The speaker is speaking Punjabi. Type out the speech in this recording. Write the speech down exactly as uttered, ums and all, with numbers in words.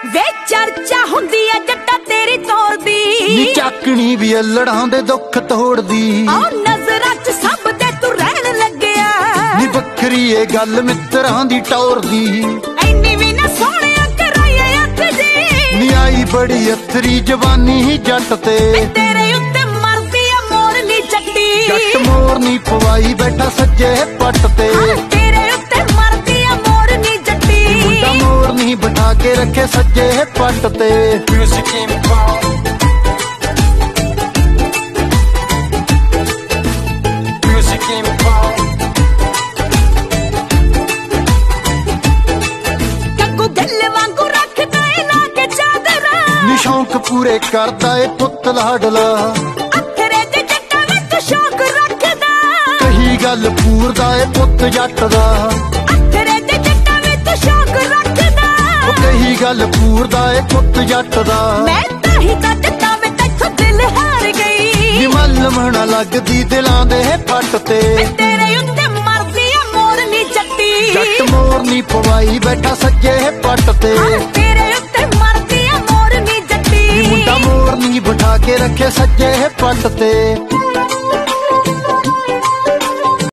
ਵੇ ਚਰਚਾ ਹੁੰਦੀ ਐ ਜੱਟਾ ਤੇਰੀ ਤੋਰ ਦੀ, ਨੀ ਚਾਕਣੀ ਵੀ ਅਲੜਾਂ ਦੇ ਦੁੱਖ ਤੋੜਦੀ। ਆ ਨਜ਼ਰਾਂ ਚ ਸਭ ਤੇ ਤੂੰ ਰਹਿਣ ਲੱਗਿਆ, ਨੀ ਵੱਖਰੀ ਏ ਗੱਲ ਮਿੱਤਰਾਂ ਦੀ ਟੌਰ ਦੀ। ਐਨੀ ਵੀ ਨਾ ਸੋਹਣਿਆ ਕਰਾਈਏ ਅੱਖ ਜੀ, ਨੀ ਆਈ ਬੜੀ ਅਥਰੀ ਜਵਾਨੀ ਹੀ ਜੱਟ ਤੇ, ਤੇਰੇ ਉੱਤੇ ਮਰਦੀ ਆ ਮੋਰਨੀ ਜੱਟੀ। ਜੱਟ ਮੋਰਨੀ ਪਵਾਈ ਬੈਠਾ ਸੱਜੇ ਪੱਟ ਤੇ, ਤੇਰੇ ਉੱਤੇ ਮਰਦੀ ਆ ਮੋਰਨੀ ਜੱਟੀ। ਮੁੰਡਾ ਮੋਰਨੀ ਬਿਠਾ ਕੇ ਰੱਖੇ ਸੱਜੇ ਪੱਟ ਤੇ। Music Empire, Music Empire, ਕੱਕੂ ਦਿਲ ਵਾਂਗੂ ਰੱਖਦਾ ਏ ਲਾ ਕੇ ਚਾਦਰਾ, ਨੀ ਸ਼ੌਂਕ ਪੂਰੇ ਕਰਦਾ ਏ ਪੁੱਤ ਲਾਡਲਾ, ਅਥਰੇ ਦੇ ਜੱਟਾਂ ਵਿੱਚ ਸ਼ੌਕ ਰੱਖਦਾ। ਕਹੀ ਗੱਲ ਪੂਰਦਾ ਏ ਪੁੱਤ ਜੱਟ ਦਾ, ਅਥਰੇ ਦੇ ਜੱਟਾਂ ਵਿੱਚ ਸ਼ੌਕ ਰੱਖਦਾ। ਉਹ ਕਹੀ ਗੱਲ ਪੂਰਦਾ ਏ ਪੁੱਤ ਜੱਟ ਦਾ। ਮੈਂ ਤਾਂ ਹੀ ਤਾਂ ਜੱਟਾਂ ਵਿੱਚ ਇੱਥੋਂ ਦਿਲ ਹਾਰ ਗਈ, ਨੀ ਮੱਲਮਣਾ ਲੱਗਦੀ ਦਿਲਾਂ ਦੇ ਪੱਟ ਤੇ, ਤੇਰੇ ਉੱਤੇ ਮਰਦੀ ਆ ਮੋਰਨੀ ਜੱਟੀ। ਜੱਟ ਮੋਰਨੀ ਪਵਾਈ ਬੈਠਾ ਸੱਜੇ ਪੱਟ ਤੇ, ਤੇਰੇ ਉੱਤੇ ਮਰਦੀ ਆ ਮੋਰਨੀ ਜੱਟੀ। ਨੀ ਮੁੰਡਾ ਮੋਰਨੀ ਬਿਠਾ ਕੇ ਰੱਖੇ ਸੱਜੇ ਪੱਟ ਤੇ।